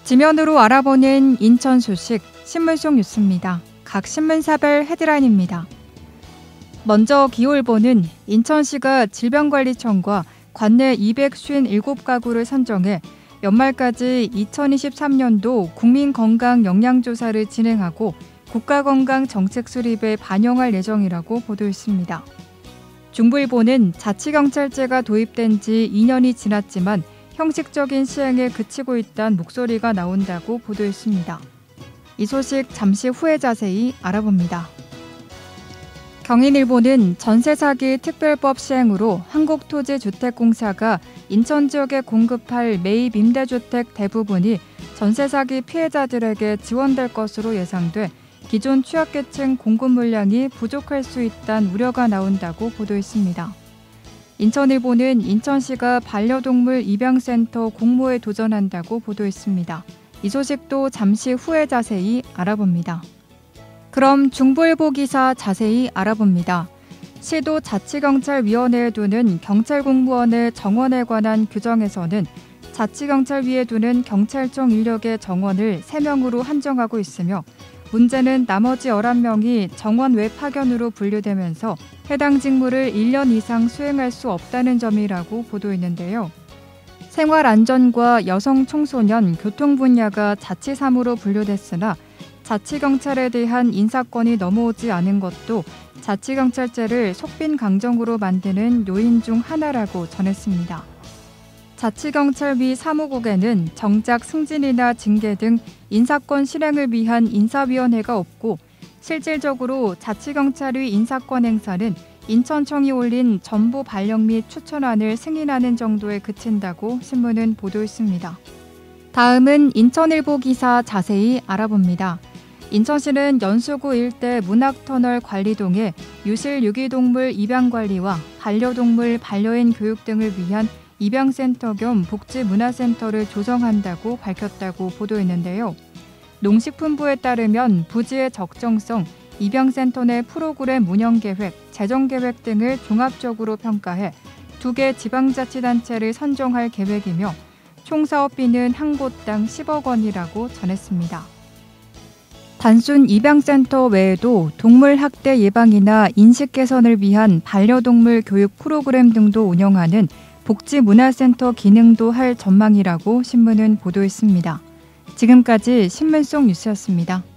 지면으로 알아보는 인천 소식 신문 속 뉴스입니다. 각 신문사별 헤드라인입니다. 먼저 기울보는 인천시가 질병관리청과 관내 257가구를 선정해 연말까지 2023년도 국민건강영양조사를 진행하고 국가건강정책 수립에 반영할 예정이라고 보도했습니다. 중부일보는 자치경찰제가 도입된 지 2년이 지났지만 형식적인 시행에 그치고 있다는 목소리가 나온다고 보도했습니다. 이 소식 잠시 후에 자세히 알아봅니다. 경인일보는 전세사기 특별법 시행으로 한국토지주택공사가 인천 지역에 공급할 매입 임대주택 대부분이 전세사기 피해자들에게 지원될 것으로 예상돼 기존 취약계층 공급 물량이 부족할 수 있다는 우려가 나온다고 보도했습니다. 인천일보는 인천시가 반려동물 입양센터 공모에 도전한다고 보도했습니다. 이 소식도 잠시 후에 자세히 알아봅니다. 그럼 중부일보 기사 자세히 알아봅니다. 시도 자치경찰위원회에 두는 경찰 공무원의 정원에 관한 규정에서는 자치경찰위에 두는 경찰청 인력의 정원을 3명으로 한정하고 있으며 문제는 나머지 11명이 정원 외 파견으로 분류되면서 해당 직무를 1년 이상 수행할 수 없다는 점이라고 보도했는데요. 생활안전과 여성 청소년, 교통 분야가 자치사무로 분류됐으나 자치경찰에 대한 인사권이 넘어오지 않은 것도 자치경찰제를 속빈강정으로 만드는 요인 중 하나라고 전했습니다. 자치경찰위 사무국에는 정작 승진이나 징계 등 인사권 실행을 위한 인사위원회가 없고 실질적으로 자치경찰의 인사권 행사는 인천청이 올린 전보 발령 및 추천안을 승인하는 정도에 그친다고 신문은 보도했습니다. 다음은 인천일보 기사 자세히 알아봅니다. 인천시는 연수구 일대 문학터널 관리동에 유실 유기동물 입양관리와 반려동물 반려인 교육 등을 위한 입양센터 겸 복지문화센터를 조성한다고 밝혔다고 보도했는데요. 농식품부에 따르면 부지의 적정성, 입양센터 내 프로그램 운영계획, 재정계획 등을 종합적으로 평가해 2개 지방자치단체를 선정할 계획이며 총 사업비는 한 곳당 10억 원이라고 전했습니다. 단순 입양센터 외에도 동물 학대 예방이나 인식 개선을 위한 반려동물 교육 프로그램 등도 운영하는 복지문화센터 기능도 할 전망이라고 신문은 보도했습니다. 지금까지 신문 속 뉴스였습니다.